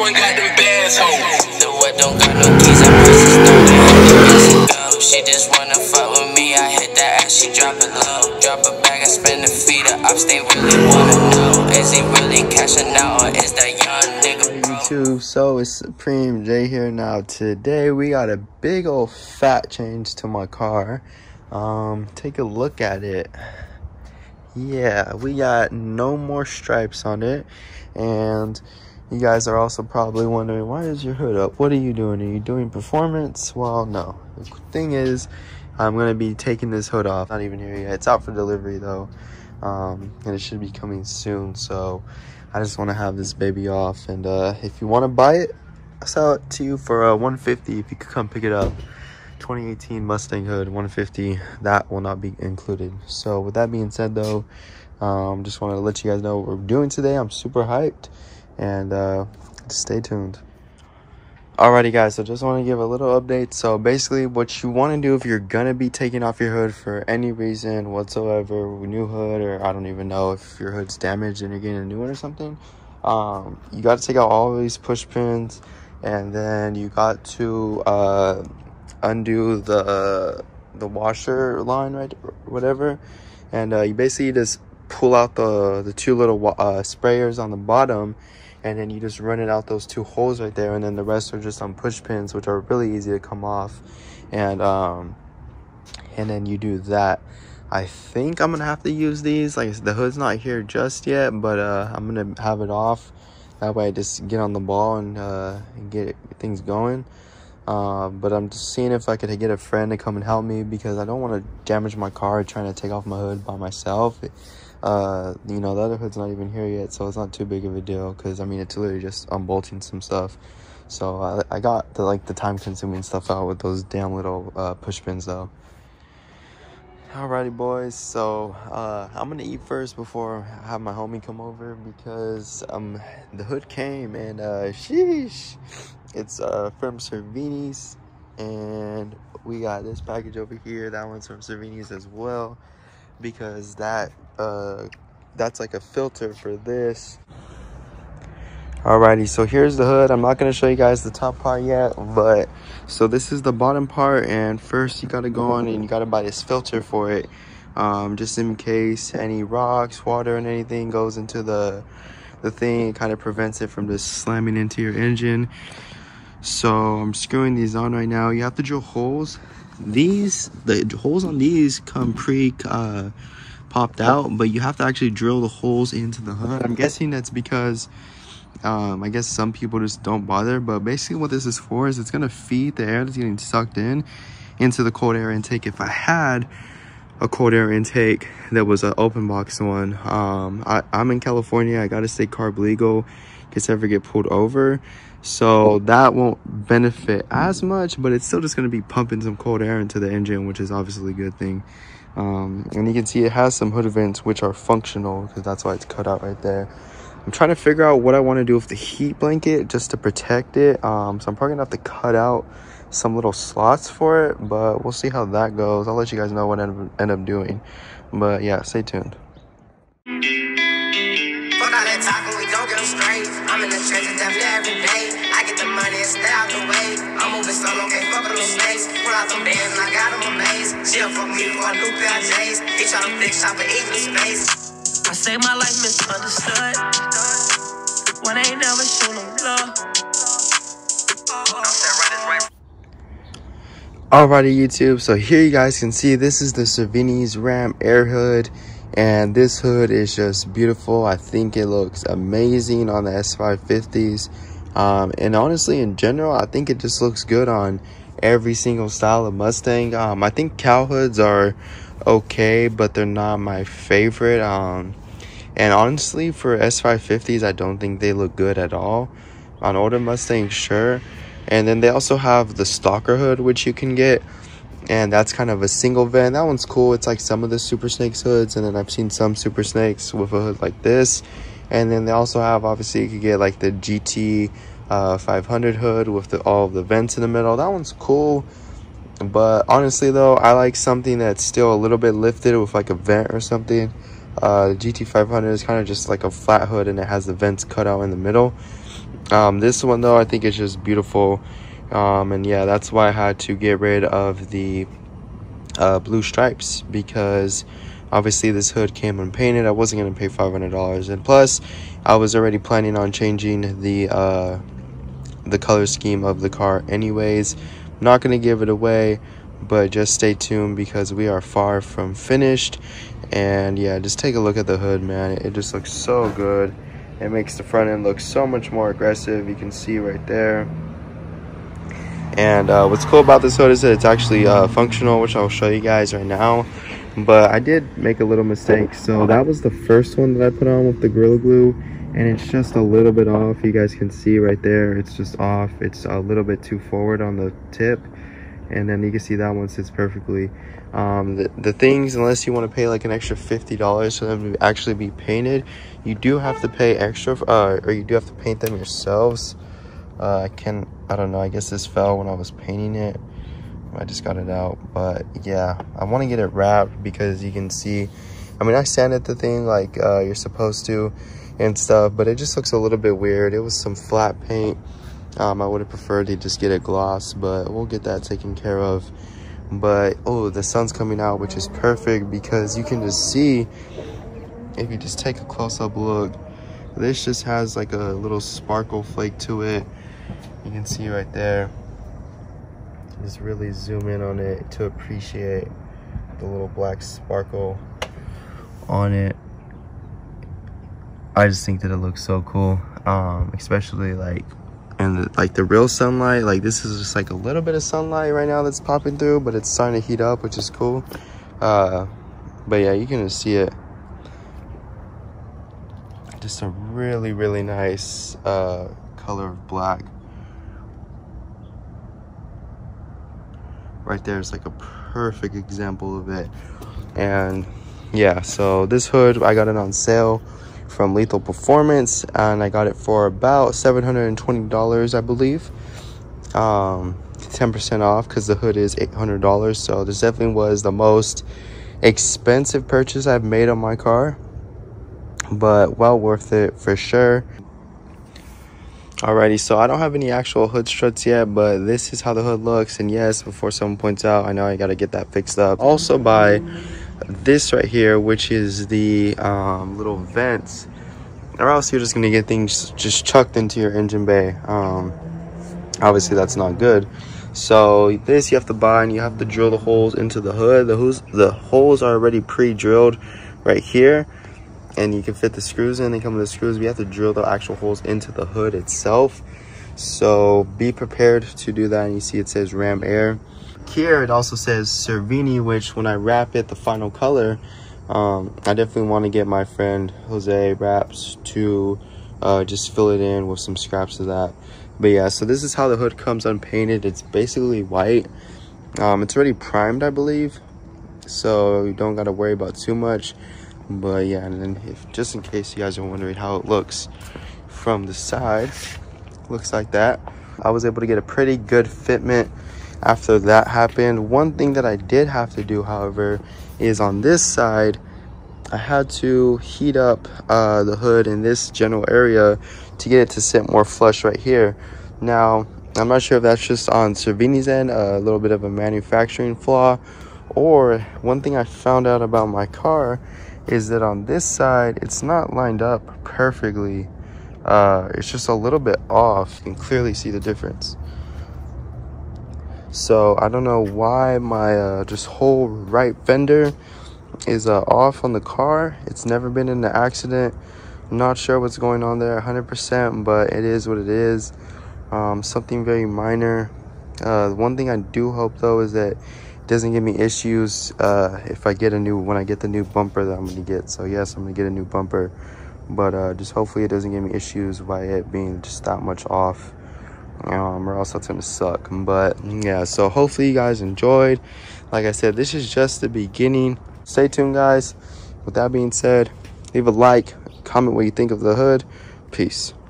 one got them bands, ho. The what don't got no keys, I press the stone and hit the music go. She just wanna fuck with me, I hit that ass, she drop it low. Drop it back, I spin the feet, the ops, they really wanna know. Is he really cashing out, or is that young nigga bro? YouTube, so it's Supreme J here. Now today we got a big old fat change to my car. Take a look at it. Yeah, we got no more stripes on it. And you guys are also probably wondering, why is your hood up? What are you doing? Are you doing performance? Well, no. The thing is, I'm going to be taking this hood off. Not even here yet. It's out for delivery though. And it should be coming soon. So I just want to have this baby off. And if you want to buy it, I'll sell it to you for $150 if you could come pick it up. 2018 Mustang hood, $150. That will not be included. So with that being said though, just want to let you guys know what we're doing today. I'm super hyped, and just stay tuned. Alrighty guys, so just want to give a little update. So basically what you want to do if you're gonna be taking off your hood for any reason whatsoever, new hood, or I don't even know if your hood's damaged and you're getting a new one or something, you got to take out all of these push pins, and then you got to undo the washer line, right, whatever, and you basically just pull out the two little sprayers on the bottom, and then you just run it out those two holes right there, and then the rest are just on push pins, which are really easy to come off. And then you do that. I think I'm gonna have to use these. Like, the hood's not here just yet, but I'm gonna have it off. That way I just get on the ball and get things going. But I'm just seeing if I could get a friend to come and help me, because I don't want to damage my car trying to take off my hood by myself. You know, the other hood's not even here yet, so it's not too big of a deal, because I mean, it's literally just unbolting some stuff. So I got the time consuming stuff out with those damn little push pins though. Alrighty boys, so I'm gonna eat first before I have my homie come over, because the hood came, and sheesh, it's from Cervini's, and we got this package over here. That one's from Cervini's as well, because that's like a filter for this. Alrighty, so here's the hood. I'm not going to show you guys the top part yet, but so this is the bottom part, and first you got to go on and you got to buy this filter for it, just in case any rocks, water, and anything goes into the thing. It kind of prevents it from just slamming into your engine. So I'm screwing these on right now. You have to drill holes. The holes on these come popped out, but you have to actually drill the holes into the hood. I'm guessing that's because I guess some people just don't bother, but basically what this is for is it's gonna feed the air that's getting sucked in into the cold air intake. If I had a cold air intake that was an open box one, I'm in California, I gotta stay carb legal in case I ever get pulled over, so that won't benefit as much, but it's still just going to be pumping some cold air into the engine, which is obviously a good thing. And you can see it has some hood vents which are functional, because that's why it's cut out right there. I'm trying to figure out what I want to do with the heat blanket just to protect it, so I'm probably gonna have to cut out some little slots for it, but we'll see how that goes. I'll let you guys know what I end up doing, but yeah, stay tuned. I'm in the trenches every day. I get the money and stay out the way. I'm moving solo, can't fuck with no snakes. Pull out some bands and I got them amazed. She'll fuck me for a new pair of J's. He tryna fix shop for equal space. I say my life misunderstood when I ain't never shown no love. Alrighty YouTube, so here you guys can see this is the Cervini's Ram Air Hood, and this hood is just beautiful. I think it looks amazing on the S550s, and honestly in general I think it just looks good on every single style of Mustang. I think cow hoods are okay, but they're not my favorite, and honestly for S550s I don't think they look good at all. On older Mustangs, sure. And then they also have the Stalker hood, which you can get, and that's kind of a single vent. That one's cool. It's like some of the Super Snakes hoods, and then I've seen some Super Snakes with a hood like this. And then they also have, obviously you could get like the GT 500 hood with all of the vents in the middle. That one's cool, but honestly though, I like something that's still a little bit lifted with like a vent or something. The GT 500 is kind of just like a flat hood, and it has the vents cut out in the middle. This one though, I think it's just beautiful. And yeah, that's why I had to get rid of the blue stripes, because obviously this hood came unpainted. I wasn't going to pay $500, and plus I was already planning on changing the color scheme of the car anyways. I'm not going to give it away, but just stay tuned because we are far from finished. And yeah, just take a look at the hood, man. It just looks so good. It makes the front end look so much more aggressive. You can see right there. And what's cool about this hood is that it's actually functional, which I'll show you guys right now. But I did make a little mistake. So that was the first one that I put on with the Gorilla Glue, and it's just a little bit off. You guys can see right there, it's just off. It's a little bit too forward on the tip, and then you can see that one sits perfectly. The things, unless you want to pay like an extra $50 for them to actually be painted, you do have to pay extra, or you do have to paint them yourselves. I don't know, I guess this fell when I was painting it. I just got it out, but yeah, I want to get it wrapped because you can see, I mean, I sanded the thing like you're supposed to and stuff, but it just looks a little bit weird. It was some flat paint. I would have preferred to just get it gloss, but we'll get that taken care of. But oh, the sun's coming out, which is perfect because you can just see, if you just take a close-up look, this just has like a little sparkle flake to it. You can see right there. Just really zoom in on it to appreciate the little black sparkle on it. I just think that it looks so cool, especially like in the real sunlight. Like this is just like a little bit of sunlight right now that's popping through, but it's starting to heat up, which is cool. But yeah, you can just see it. Just a really nice color of black. Right there is like a perfect example of it. And yeah, so this hood, I got it on sale from Lethal Performance, and I got it for about $720, I believe. 10% off because the hood is $800. So this definitely was the most expensive purchase I've made on my car, but well worth it for sure. Alrighty, so I don't have any actual hood struts yet, but this is how the hood looks. And yes, before someone points out, I know I gotta get that fixed up. Also buy this right here, which is the little vents, or else you're just gonna get things just chucked into your engine bay. Obviously that's not good. So this you have to buy, and you have to drill the holes into the hood. The holes are already pre-drilled right here, and you can fit the screws in. They come with the screws. We have to drill the actual holes into the hood itself, so be prepared to do that. And you see it says Ram Air here. It also says Cervini, which when I wrap it the final color, I definitely want to get my friend Jose Wraps to just fill it in with some scraps of that. But yeah, so this is how the hood comes unpainted. It's basically white. It's already primed, I believe, so you don't got to worry about too much. But yeah, and then just in case you guys are wondering how it looks from the side, looks like that. I was able to get a pretty good fitment after that happened. One thing that I did have to do, however, is on this side, I had to heat up the hood in this general area to get it to sit more flush right here. Now, I'm not sure if that's just on Cervini's end, a little bit of a manufacturing flaw, or one thing I found out about my car is that on this side, it's not lined up perfectly. It's just a little bit off. You can clearly see the difference. So I don't know why my just whole right fender is off on the car. It's never been in an accident. I'm not sure what's going on there 100%, but it is what it is. Something very minor. One thing I do hope though is that it doesn't give me issues if I get when I get the new bumper that I'm gonna get. So yes, I'm gonna get a new bumper, but just hopefully it doesn't give me issues by it being just that much off, or else that's gonna suck. But yeah, so hopefully you guys enjoyed. Like I said, this is just the beginning. Stay tuned, guys. With that being said, leave a like, comment what you think of the hood. Peace.